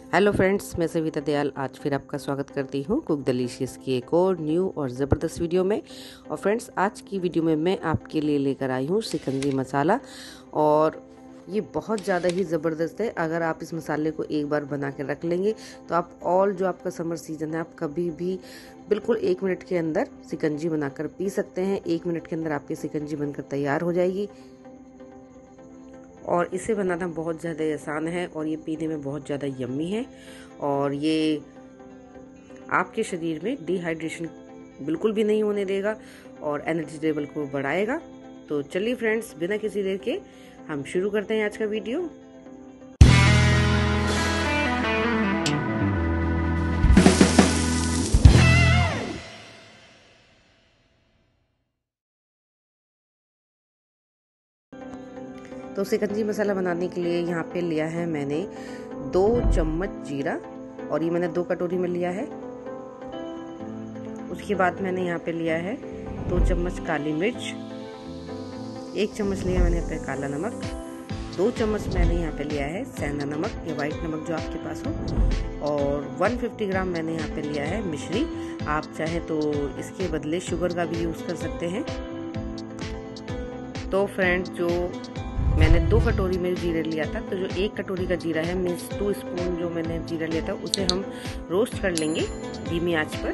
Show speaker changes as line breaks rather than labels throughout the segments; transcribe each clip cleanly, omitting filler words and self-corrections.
Hello friends, मैं सविता दयाल आज फिर आपका स्वागत करती हूँ कुक डिलीशियस की एक और न्यू और ज़बरदस्त वीडियो में। और फ्रेंड्स, आज की वीडियो में मैं आपके लिए लेकर आई हूँ शिकंजी मसाला। और ये बहुत ज़्यादा ही ज़बरदस्त है। अगर आप इस मसाले को एक बार बना के रख लेंगे तो आप ऑल जो आपका समर सीजन है आप कभी भी बिल्कुल 1 मिनट के अंदर शिकंजी बनाकर पी सकते हैं। 1 मिनट के अंदर आपकी शिकंजी बनकर तैयार हो जाएगी और इसे बनाना बहुत ज़्यादा आसान है और ये पीने में बहुत ज़्यादा यम्मी है। और ये आपके शरीर में डिहाइड्रेशन बिल्कुल भी नहीं होने देगा और एनर्जी लेवल को बढ़ाएगा। तो चलिए फ्रेंड्स, बिना किसी देर के हम शुरू करते हैं आज का वीडियो। तो शिकंजी मसाला बनाने के लिए यहाँ पे लिया है मैंने 2 चम्मच जीरा और ये मैंने 2 कटोरी में लिया है। उसके बाद मैंने यहाँ पे लिया है 2 चम्मच काली मिर्च, 1 चम्मच लिया मैंने पे काला नमक, 2 चम्मच मैंने यहाँ पे लिया है सेंधा नमक या वाइट नमक जो आपके पास हो, और 150 ग्राम मैंने यहाँ पे लिया है मिश्री। आप चाहे तो इसके बदले शुगर का भी यूज़ कर सकते हैं। तो फ्रेंड्स, जो मैंने 2 कटोरी में जीरा लिया था, तो जो 1 कटोरी का जीरा है मीन्स 2 स्पून जो मैंने जीरा लिया था उसे हम रोस्ट कर लेंगे धीमी आंच पर।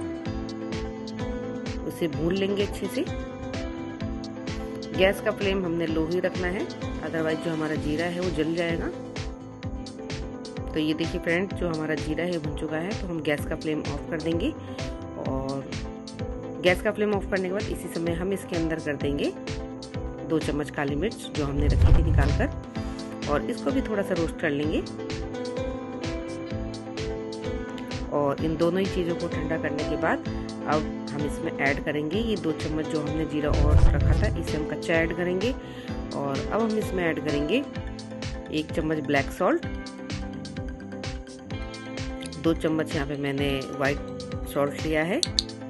उसे भून लेंगे अच्छे से। गैस का फ्लेम हमने लो ही रखना है, अदरवाइज जो हमारा जीरा है वो जल जाएगा। तो ये देखिए फ्रेंड, जो हमारा जीरा है भुन चुका है, तो हम गैस का फ्लेम ऑफ कर देंगे। और गैस का फ्लेम ऑफ करने के बाद इसी समय हम इसके अंदर कर देंगे 2 चम्मच काली मिर्च जो हमने रखी थी निकाल कर, और इसको भी थोड़ा सा रोस्ट कर लेंगे। और इन दोनों ही चीज़ों को ठंडा करने के बाद अब हम इसमें ऐड करेंगे ये 2 चम्मच जो हमने जीरा और रखा था, इसे हम कच्चा ऐड करेंगे। और अब हम इसमें ऐड करेंगे 1 चम्मच ब्लैक सॉल्ट, 2 चम्मच यहाँ पे मैंने वाइट सॉल्ट लिया है,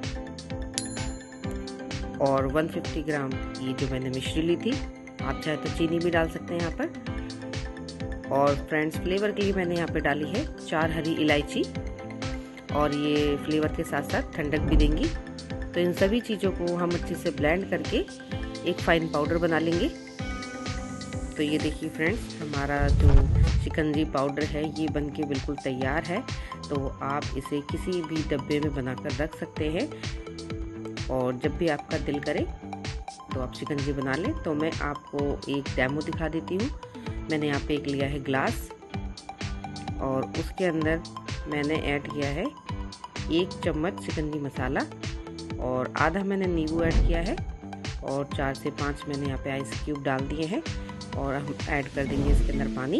और 150 ग्राम ये जो मैंने मिश्री ली थी। आप चाहे तो चीनी भी डाल सकते हैं यहाँ पर। और फ्रेंड्स, फ्लेवर के लिए मैंने यहाँ पे डाली है 4 हरी इलायची, और ये फ्लेवर के साथ साथ ठंडक भी देंगी। तो इन सभी चीज़ों को हम अच्छे से ब्लेंड करके एक फाइन पाउडर बना लेंगे। तो ये देखिए फ्रेंड्स, हमारा जो शिकंजी पाउडर है ये बनके बिल्कुल तैयार है। तो आप इसे किसी भी डब्बे में बनाकर रख सकते हैं, और जब भी आपका दिल करे तो आप शिकंजी बना लें। तो मैं आपको एक डेमो दिखा देती हूँ। मैंने यहाँ पे एक लिया है ग्लास, और उसके अंदर मैंने ऐड किया है 1 चम्मच शिकंजी मसाला, और आधा मैंने नींबू ऐड किया है, और 4 से 5 मैंने यहाँ पे आइस क्यूब डाल दिए हैं। और हम ऐड कर देंगे इसके अंदर पानी,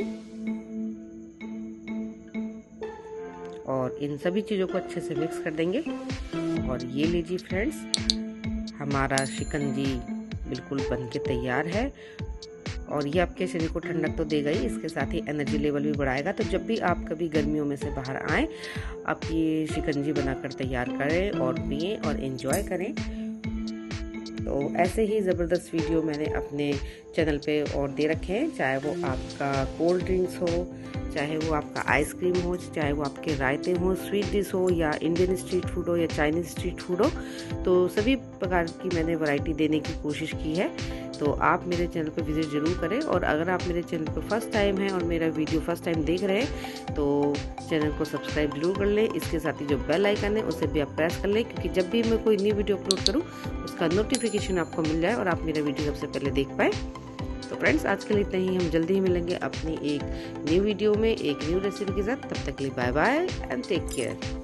और इन सभी चीज़ों को अच्छे से मिक्स कर देंगे। और ये लीजिए फ्रेंड्स, हमारा शिकंजी बिल्कुल बन के तैयार है। और ये आपके शरीर को ठंडक तो देगा ही, इसके साथ ही एनर्जी लेवल भी बढ़ाएगा। तो जब भी आप कभी गर्मियों में से बाहर आएँ, आप ये शिकंजी बनाकर तैयार करें और पिएं और एंजॉय करें। तो ऐसे ही ज़बरदस्त वीडियो मैंने अपने चैनल पे और दे रखे हैं, चाहे वो आपका कोल्ड ड्रिंक्स हो, चाहे वो आपका आइसक्रीम हो, चाहे वो आपके रायते हो, स्वीट डिश हो, या इंडियन स्ट्रीट फूड हो, या चाइनीज़ स्ट्रीट फूड हो। तो सभी प्रकार की मैंने वैरायटी देने की कोशिश की है। तो आप मेरे चैनल पर विजिट ज़रूर करें। और अगर आप मेरे चैनल पर फर्स्ट टाइम हैं और मेरा वीडियो फर्स्ट टाइम देख रहे हैं तो चैनल को सब्सक्राइब जरूर कर लें। इसके साथ ही जो बेल आइकन है उसे भी आप प्रेस कर लें, क्योंकि जब भी मैं कोई न्यू वीडियो अपलोड करूँ उसका नोटिफिकेशन आपको मिल जाए और आप मेरा वीडियो सबसे पहले देख पाए। तो फ्रेंड्स, आज के लिए इतना ही। हम जल्दी ही मिलेंगे अपनी एक न्यू वीडियो में एक न्यू रेसिपी के साथ। तब तक के लिए bye bye and take care.